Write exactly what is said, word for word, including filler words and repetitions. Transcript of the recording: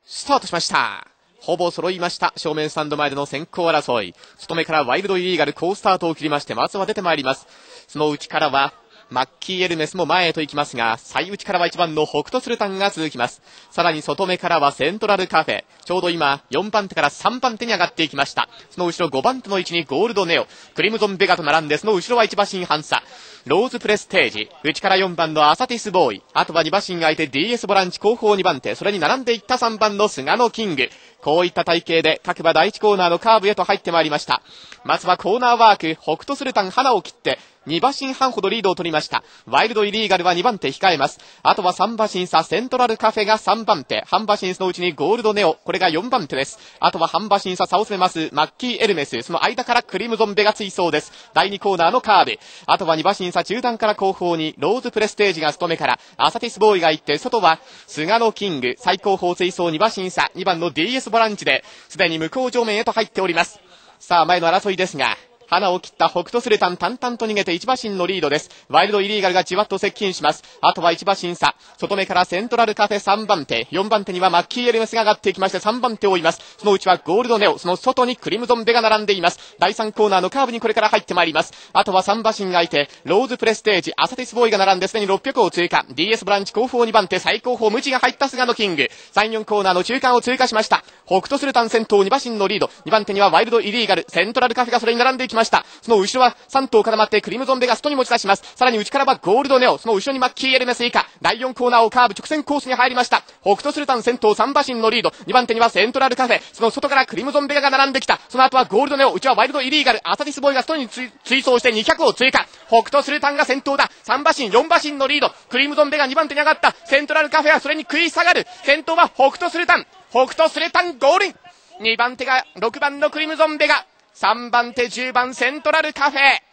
スタートしました。ほぼ揃いました。正面スタンド前での先行争い。外目からワイルドイリーガル好スタートを切りまして、まずは出てまいります。その内からはマッキーエルメスも前へと行きますが、最内からはいちばんの北斗スルタンが続きます。さらに外目からはセントラルカフェ。ちょうど今よんばん手からさんばん手に上がっていきました。その後ろごばん手の位置にゴールドネオ、クリムゾンベガと並んで、その後ろはいち馬身半差。ローズプレステージ、内からよんばんのアサティスボーイ、あとはに馬身相手 ディーエス ボランチ後方にばん手、それに並んでいったさんばんの菅野キング。こういった体型で各馬第いちコーナーのカーブへと入ってまいりました。まずはコーナーワーク、北斗スルタン花を切ってに馬身半ほどリードを取りました。ワイルドイリーガルはにばん手控えます。あとはさん馬身差、セントラルカフェがさんばん手、半馬身差のうちにゴールドネオ、これがよんばん手です。あとは半馬身差差を詰めますマッキーエルメス、その間からクリムゾンベが追走です。だいにコーナーのカーブ、あとはに馬身差中段から後方にローズプレステージが外目からアサティスボーイが行って、外は菅野キング、最後方追走に馬身差、にばんの ディーエス ボランチですでに向こう上面へと入っております。さあ前の争いですが、花を切った北斗スルタン淡々と逃げていち馬身のリードです。ワイルドイリーガルがじわっと接近します。あとはいち馬身差、外目からセントラルカフェさんばん手、よんばん手にはマッキーエルメスが上がっていきましてさんばん手を追います。そのうちはゴールドネオ、その外にクリムゾンベが並んでいます。だいさんコーナーのカーブにこれから入ってまいります。あとはさん馬身相手ローズプレステージ、アサティスボーイが並んですでにろっぴゃくを通過。 ディーエス ブランチ後方にばん手、最後方無知が入った菅野キング、さん、よんコーナーの中間を通過しました。北斗スルタン先頭に馬身のリード、にばん手にはワイルドイリーガル、セントラルカフェがそれに並んでいきました。その後ろはさん頭固まってクリムゾンベが外に持ち出します。さらに内からはゴールドネオ、その後ろにマッキーエルメス以下、だいよんコーナーをカーブ直線コースに入りました。北斗スルタン先頭さん馬身のリード、にばん手にはセントラルカフェ、その外からクリムゾンベガが並んできた。その後はゴールドネオ、内はワイルドイリーガル、アサティスボーイが外に追走してにひゃくを追加。北斗スルタンが先頭だ。さん馬身よん馬身のリード、クリムゾンベがにばん手に上がった。セントラルカフェはそれに食い下がる。先頭は北斗スルタン、北斗スルタンゴールイン。にばん手がろくばんのクリムゾンベガ、さんばん手じゅうばんセントラルカフェ。